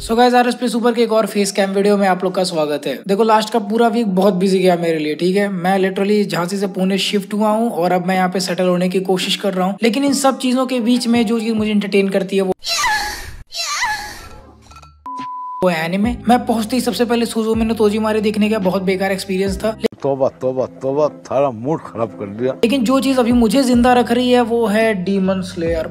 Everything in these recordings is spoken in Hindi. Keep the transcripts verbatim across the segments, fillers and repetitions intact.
सो गाइस आरएसपी सुपर के एक और फेस कैम वीडियो में आप लोग का स्वागत है। देखो लास्ट का पूरा वीक बहुत बिजी गया मेरे लिए, ठीक है। मैं लिटरली झांसी से पुणे शिफ्ट हुआ हूँ और अब मैं यहाँ पे सेटल होने की कोशिश कर रहा हूँ। लेकिन इन सब चीजों के बीच में जो चीज मुझे एंटरटेन करती है वो वो है एनिमे। मैं पहुंचते ही सबसे पहले सुज़ुमी नो तोजीमारी देखने का बहुत बेकार एक्सपीरियंस था। तोबा तोबा तोबा, थारा मूड खराब कर दिया। लेकिन जो चीज अभी मुझे जिंदा रख रही है वो है डीमन स्लेयर।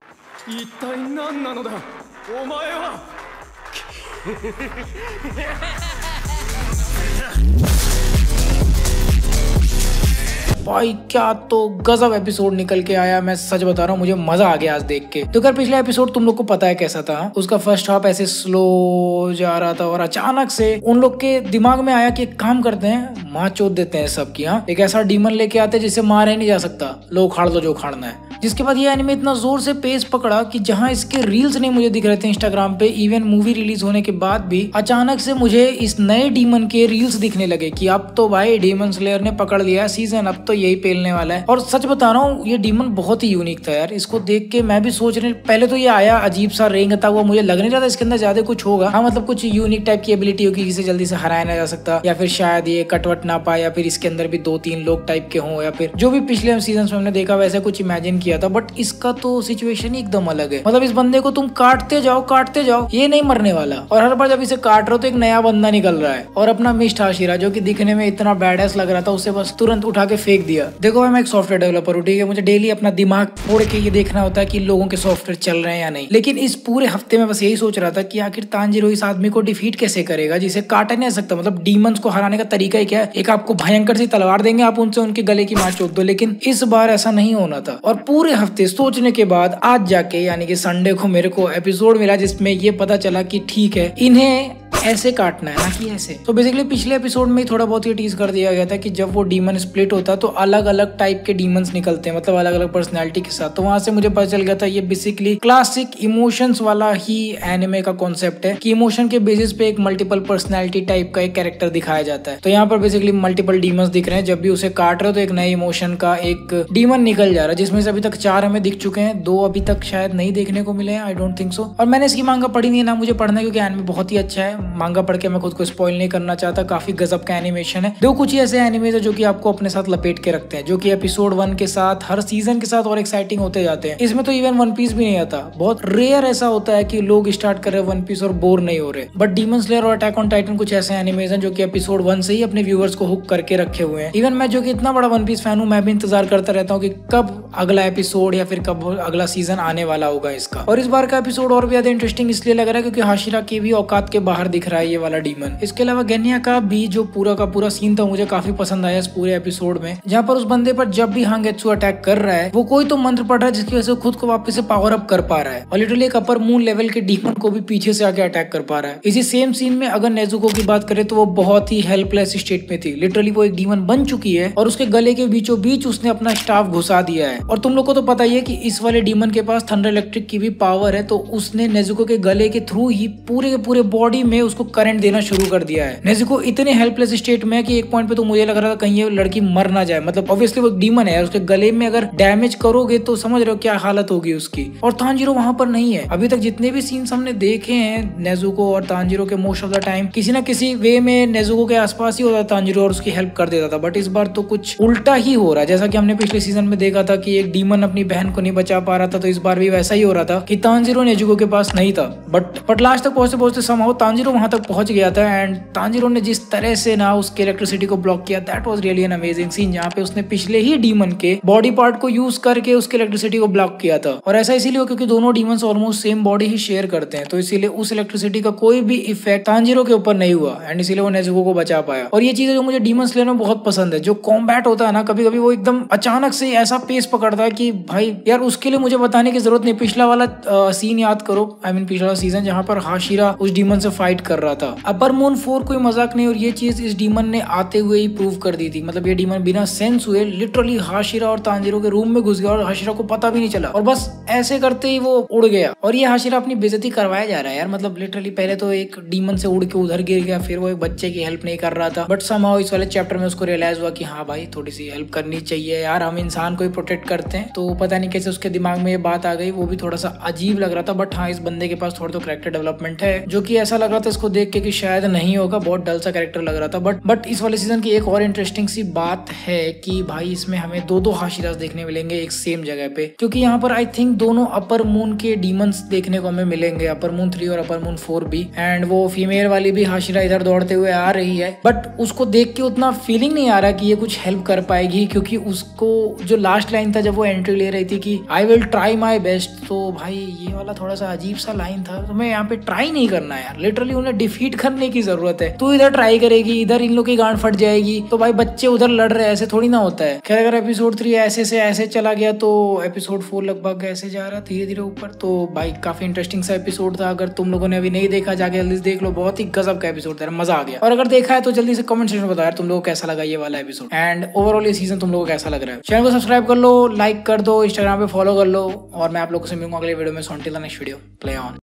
भाई क्या तो गजब एपिसोड निकल के आया, मैं सच बता रहा हूँ, मुझे मजा आ गया आज देख के। तो अगर पिछला एपिसोड तुम लोग को पता है कैसा था, उसका फर्स्ट हाफ ऐसे स्लो जा रहा था और अचानक से उन लोग के दिमाग में आया कि एक काम करते हैं, माँ चोद देते हैं सबकी। यहाँ एक ऐसा डीमन लेके आते हैं जिसे मारा ही नहीं जा सकता, लो उखाड़ दो जो उखाड़ना है। जिसके बाद ये एनिमे इतना जोर से पेस पकड़ा कि जहां इसके रील्स नहीं मुझे दिख रहे थे इंस्टाग्राम पे, इवन मूवी रिलीज होने के बाद भी अचानक से मुझे इस नए डीमन के रील्स दिखने लगे कि अब तो भाई डीमन स्लेयर ने पकड़ लिया सीजन, अब तो यही पेलने वाला है। और सच बता रहा हूँ ये डीमन बहुत ही यूनिक था यार। इसको देख के मैं भी सोच रही, पहले तो ये आया अजीब सा रेंगता हुआ, मुझे लग नहीं रहा था इसके अंदर ज्यादा कुछ होगा। हाँ मतलब कुछ यूनिक टाइप की एबिलिटी होगी जिसे जल्दी से हराया ना जा सकता, या फिर शायद ये कटवट ना पाए, या फिर इसके अंदर भी दो तीन लोग टाइप के हों, या फिर जो भी पिछले सीजन में हमने देखा वैसे कुछ इमेजिन किया था। बट इसका तो सिचुएशन ही एकदम अलग है। मतलब इस बंदे को तुम काटते जाओ काटते जाओ, ये नहीं मरने वाला। और हर बार जब इसे काट रहे हो तो एक नया बंदा निकल रहा है। और अपना मिस्ट हाशिरा जो कि दिखने में इतना बैडएस लग रहा था, उसे बस तुरंत उठा के फेंक दिया। देखो मैं एक सॉफ्टवेयर डेवलपर हूँ, ठीक है। मुझे डेली अपना दिमाग फोड़ के ये देखना होता है कि लोगों के सॉफ्टवेयर चल रहे हैं या नहीं। लेकिन इस पूरे हफ्ते में बस यही सोच रहा था कि आखिर तांजीरो इस आदमी को डिफीट कैसे करेगा जिसे काटा नहीं सकता। मतलब डीमंस को हराने का तरीका ही क्या है, एक आपको भयंकर सी तलवार देंगे, आप उनसे उनके गले की मार चोद दो। लेकिन इस बार ऐसा नहीं होना था। और पूरे हफ्ते सोचने के बाद आज जाके यानी कि संडे को मेरे को एपिसोड मिला जिसमें ये पता चला कि ठीक है इन्हें ऐसे काटना है ना कि ऐसे। तो बेसिकली पिछले एपिसोड में ही थोड़ा बहुत ये टीज कर दिया गया था कि जब वो डीमन स्प्लिट होता है तो अलग अलग टाइप के डीमंस निकलते हैं, मतलब अलग अलग पर्सनैलिटी के साथ। तो वहां से मुझे पता चल गया था ये बेसिकली क्लासिक इमोशंस वाला ही एनिमे का कॉन्सेप्ट है कि इमोशन के बेसिस पे एक मल्टीपल पर्सनैलिटी टाइप का एक कैरेक्टर दिखाया जाता है। तो यहाँ पर बेसिकली मल्टीपल डीमंस दिख रहे हैं। जब भी उसे काट रहे हो तो एक नए इमोशन का एक डीमन निकल जा रहा है, जिसमें से अभी तक चार हमें दिख चुके हैं, दो अभी तक शायद नहीं देखने को मिले हैं, आई डोंट थिंक सो। और मैंने इसकी मांगा पढ़ी नहीं है ना, मुझे पढ़ना है क्योंकि एनिमे बहुत ही अच्छा है। मांगा पढ़ के मैं खुद को स्पॉइल नहीं करना चाहता, काफी गजब का एनिमेशन है। दो कुछ ही ऐसे एनिमेज है जो कि आपको अपने साथ लपेट के रखते हैं, जो कि एपिसोड वन के साथ हर सीजन के साथ और एक्साइटिंग होते जाते हैं। इसमें तो इवन वन पीस भी नहीं आता। बहुत रेयर ऐसा होता है कि लोग स्टार्ट कर रहे हैं वन पीस और बोर नहीं हो रहे। बट डीमन स्लेयर और अटैक ऑन टाइटन कुछ ऐसे एनिमेज हैं जो कि एपिसोड वन से ही अपने व्यूअर्स को हुक करके रखे हुए हैं। इवन मैं जो कि इतना बड़ा वन पीस फैन हूँ, मैं भी इंतजार करता रहता हूँ कि कब अगला एपिसोड या फिर कब अगला सीजन आने वाला होगा इसका। और इस बार का एपिसोड और भी ज्यादा इंटरेस्टिंग इसलिए लग रहा है क्योंकि हाशिरा की भी औकात के बाहर दिख रहा है ये वाला डीमन। इसके अलावा गेन्या का भी जो पूरा का पूरा सीन था मुझे काफी पसंद आया इस पूरे एपिसोड में, जहाँ पर उस बंदे पर जब भी हांगेत्सु अटैक कर रहा है वो कोई तो मंत्र पढ़ रहा है जिसकी वजह से खुद को वापस से पावर अप कर पा रहा है और लिटरली एक अपर मून लेवल के डीमन को भी पीछे से आके अटैक कर पा रहा है। इसी सेम सीन में अगर नेजुको की बात करें तो वो बहुत ही हेल्पलेस स्टेट में थी। लिटरली वो एक डीमन बन चुकी है और उसके गले के बीचों बीच उसने अपना स्टाफ घुसा दिया है। और तुम लोग को तो पता ही है कि इस वाले डीमन के पास थंडर इलेक्ट्रिक की भी पावर है, तो उसने नेजुको के गले के थ्रू ही पूरे के पूरे बॉडी में उसको करंट देना शुरू कर दिया है। नेजुको इतने हेल्पलेस स्टेट में कि एक पॉइंट पे तो मुझे लग रहा था कहीं ये लड़की मर ना जाए। मतलब ऑब्वियसली वो डीमन है, उसके गले में अगर डैमेज करोगे तो समझ रहे हो क्या हालत होगी उसकी। और तांजीरो वहां पर नहीं है। अभी तक जितने भी सीन्स हमने देखे हैं नेजुको और तांजीरो के, मोस्ट ऑफ द टाइम किसी ना किसी वे में नेजुको के आसपास ही होता तांजीरो और उसकी हेल्प कर देता था। बट इस बार तो कुछ उल्टा ही हो रहा है। जैसा कि हमने पिछले सीजन में देखा था कि एक डीमन अपनी बहन को नहीं बचा पा रहा था, तो इस बार भी वैसा ही हो रहा था कि तांजीरो नेजुको के पास नहीं था। बट बट लास्ट तक पहुंचते पहुंचते समहाउ तांजीरो वहां तक पहुंच गया था। एंड तांजीरो ने जिस तरह से ना उसके इलेक्ट्रिसिटी को ब्लॉक किया, that was really an amazing scene, जहाँ पे उसने पिछले ही डीमन के बॉडी पार्ट को यूज करके उसके इलेक्ट्रिसिटी को ब्लॉक किया था। और ऐसा इसीलिए हो क्योंकि दोनों डीमंस ऑलमोस्ट सेम बॉडी ही शेयर करते हैं, तो इसीलिए उस इलेक्ट्रिसिटी का कोई भी इफेक्ट तांजीरो के ऊपर नहीं हुआ एंड इसीलिए वो नेजुको को बचा पाया। और ये चीज जो मुझे डीमन स्लेयर में बहुत पसंद है, जो कॉम्बैट होता है ना, कभी कभी वो एकदम अचानक से ऐसा पेस पकड़ता है कि भाई यार उसके लिए मुझे बताने की जरूरत नहीं। पिछला वाला सीन याद करो, आई मीन पिछला सीजन जहाँ पर हाशिरा उस डीमन से फाइट कर कर रहा था। अपर मून फोर कोई मजाक नहीं, और ये चीज इस डीमन ने आते हुए ही प्रूव कर दी थी। मतलब ये डीमन बिना सेंस हुए लिटरली हाशिरा और तांजीरो के रूम में घुस गया और हाशिरा को पता भी नहीं चला, और बस ऐसे करते ही वो उड़ गया। और ये हाशिरा अपनी बेइज्जती करवाया जा रहा है यार। मतलब लिटरली पहले तो एक डीमन से उड़ के उधर गिर गया, फिर वो एक बच्चे की हेल्प नहीं कर रहा था, बट समहाउ इस वाले चैप्टर में उसको रियलाइज हुआ कि हाँ भाई थोड़ी सी हेल्प करनी चाहिए यार, हम इंसान को ही प्रोटेक्ट करते हैं। तो पता नहीं कैसे उसके दिमाग में ये बात आ गई, वो भी थोड़ा सा अजीब लग रहा था। बट हाँ, इस बंदे के पास थोड़ा तो कैरेक्टर डेवलपमेंट है, जो कि ऐसा लग रहा था इसको देख के कि शायद नहीं होगा, बहुत डल सा कैरेक्टर लग रहा था। बट बट इस वाले सीजन की एक और इंटरेस्टिंग सी बात है कि भाई इसमें हमें दो दो हाशिरास देखने मिलेंगे एक सेम जगह पे, क्योंकि यहाँ पर आई थिंक दोनों अपर मून के डीमंस देखने को हमें मिलेंगे, अपर मून थ्री और अपर मून फोर भी। एंड वो फीमेल वाली भी हाशिरा इधर दौड़ते हुए आ रही है, बट उसको देख के उतना फीलिंग नहीं आ रहा कि ये कुछ हेल्प कर पाएगी, क्योंकि उसको जो लास्ट लाइन था जब वो एंट्री ले रही थी कि I will try my best, तो भाई ये वाला थोड़ा सा अजीब सा लाइन था। तो मैं यहाँ पे ट्राई नहीं करना यार, लिटरली उन्हें डिफीट करने की जरूरत है। तू इधर ट्राई करेगी, इधर इन लोग की गांड फट जाएगी, तो भाई बच्चे उधर लड़ रहे, ऐसे थोड़ी ना होता है। खैर अगर एपिसोड थ्री ऐसे से ऐसे चला गया तो एपिसोड फोर लगभग ऐसे जा रहा धीरे धीरे ऊपर। तो भाई काफी इंटरेस्टिंग सा एपिसोड था। अगर तुम लोगों ने अभी नहीं देखा जाके जल्दी से देख लो, बहुत ही गजब का एपिसोड था, मजा आ गया। और अगर देखा है तो जल्दी से कमेंट सेक्शन में बताओ यार तुम लोगों को कैसा लगा ये वाला एपिसोड, एंड ओवरऑल ये सीजन तुम लोगों को कैसा लग रहा है। चैनल को सब्सक्राइब कर लो, लाइक कर दो, इंस्टाग्राम पे फॉलो कर लो, और मैं आप लोगों से मिलूंगा अगले वीडियो में। So until the next video, play on.